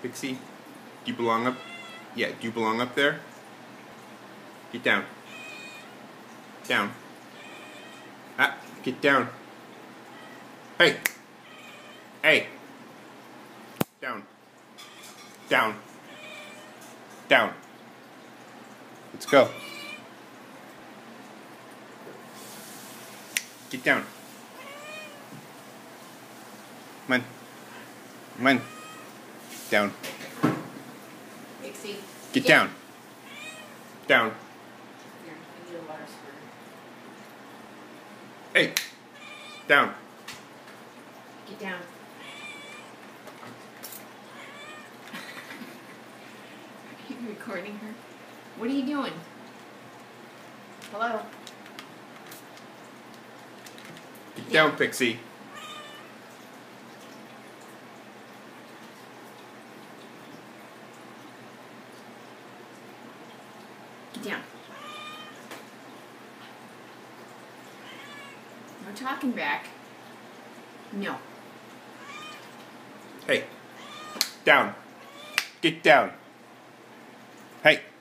Pixie, do you belong up? Yeah, do you belong up there? Get down. Down. Ah, get down. Hey! Hey! Down. Down. Down. Let's go. Get down. Come on. Come on. Down. Pixie. Get down. Down. Here, I need a water squirt. Hey. Down. Get down. Are you recording her? What are you doing? Hello? Get down, Pixie. Get down. No talking back. No. Hey. Down. Get down. Hey.